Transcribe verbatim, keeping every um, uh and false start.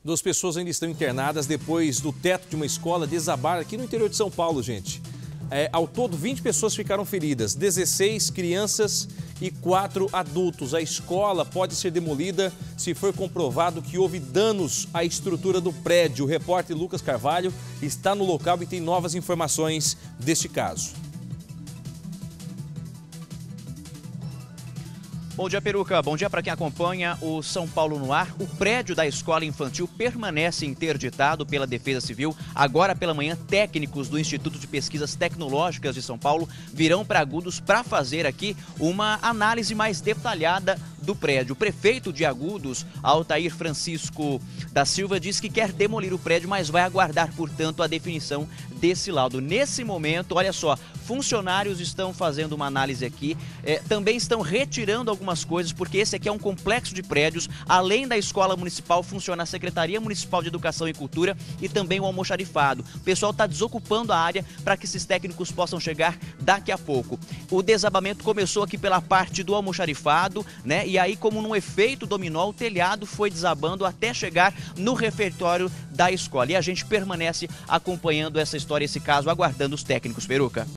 Duas pessoas ainda estão internadas depois do teto de uma escola desabar aqui no interior de São Paulo, gente. É, ao todo, vinte pessoas ficaram feridas, dezesseis crianças e quatro adultos. A escola pode ser demolida se for comprovado que houve danos à estrutura do prédio. O repórter Lucas Carvalho está no local e tem novas informações deste caso. Bom dia, Peruca. Bom dia para quem acompanha o São Paulo no ar. O prédio da escola infantil permanece interditado pela Defesa Civil. Agora pela manhã, técnicos do Instituto de Pesquisas Tecnológicas de São Paulo virão para Agudos para fazer aqui uma análise mais detalhada do prédio. O prefeito de Agudos, Altair Francisco da Silva, diz que quer demolir o prédio, mas vai aguardar, portanto, a definição desse laudo. Nesse momento, olha só, funcionários estão fazendo uma análise aqui, é, também estão retirando algumas coisas, porque esse aqui é um complexo de prédios. Além da escola municipal, funciona a Secretaria Municipal de Educação e Cultura e também o almoxarifado. O pessoal está desocupando a área para que esses técnicos possam chegar daqui a pouco. O desabamento começou aqui pela parte do almoxarifado, né? E aí, como num efeito dominó, o telhado foi desabando até chegar no refeitório da escola. E a gente permanece acompanhando essa história, esse caso, aguardando os técnicos, Peruca.